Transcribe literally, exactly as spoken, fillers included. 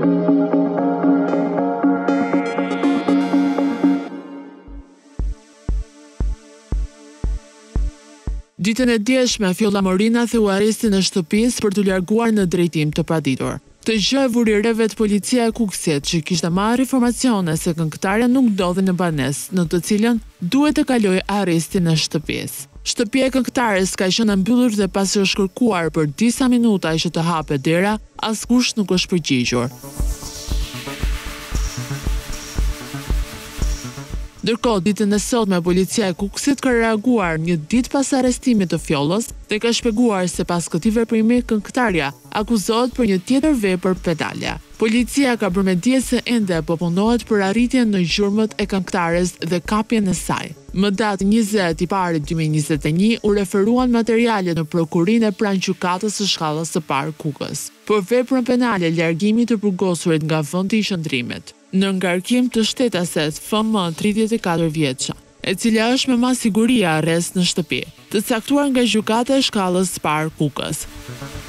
Ditën e djeshme, Fjolla Morina theu arrestin e shtëpisë për të larguar në drejtim të paditur. Të gjë e vuri re vetë policia e Kukësit, që kishte marrë informacione se këngëtarja nuk ndodhi në banesë, në të cilën duhet të kalojë arrestin e shtëpisë. Shtëpia e këngëtares ka qenë mbyllur dhe pasi është kërkuar për disa minuta që të hapet dera, askush nuk është përgjigjur. Ndërkohë, ditën e sotme, policia e Kukësit ka reaguar një ditë pas arrestimit të Fjollës dhe ka shpjeguar se pas këtij veprimi këngëtarja akuzohet për një tjetër vepër pedale. Policia ka bërë me dije se ende po punohet për arritjen në gjurmët e këngëtares dhe kapjen e saj. Më datë njëzet i parit dy mijë e njëzet e një u referuan materialet në prokurinë e pranë-gjykatës së shkallës së parë Kukës për veprën penale largimi të burgosurit nga vendi i qëndrimit në ngarkim të shtetases F M tridhjetë e katër vjeçë, e cila është me mas siguri arrest në shtëpi, të caktuar nga gjykata e shkallës së parë Kukës.